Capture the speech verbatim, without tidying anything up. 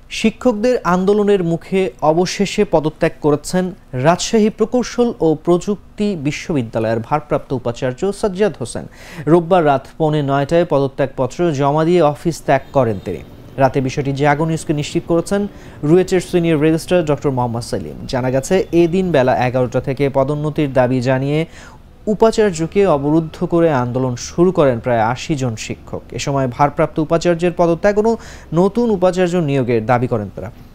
শিক্ষকদের আন্দোলনের মুখে অবশেষে পদত্যাগ করেছেন রাজশাহী প্রকৌশল ও প্রযুক্তি বিশ্ববিদ্যালয়ের ভারপ্রাপ্ত উপাচার্য সাজ্জাদ হোসেন। রোববার রাত পৌনে নয়টায় পদত্যাগপত্র জমা দিয়ে অফিস ত্যাগ করেন তিনি। রাতে বিষয়টি জাগো নিউজকে নিশ্চিত করেছেন রুয়েটের senior registrar doctor Mohammad Selim. জানা গেছে, এদিন বেলা এগারোটা থেকে পদোন্নতির দাবি জানিয়ে উপাচার্যকে অবরুদ্ধ করে আন্দোলন শুরু করেন প্রায় আশি জন শিক্ষক। এ সময় ভারপ্রাপ্ত উপাচার্যের পদত্যাগ ও নতুন উপাচার্য নিয়োগের দাবি করেন তারা।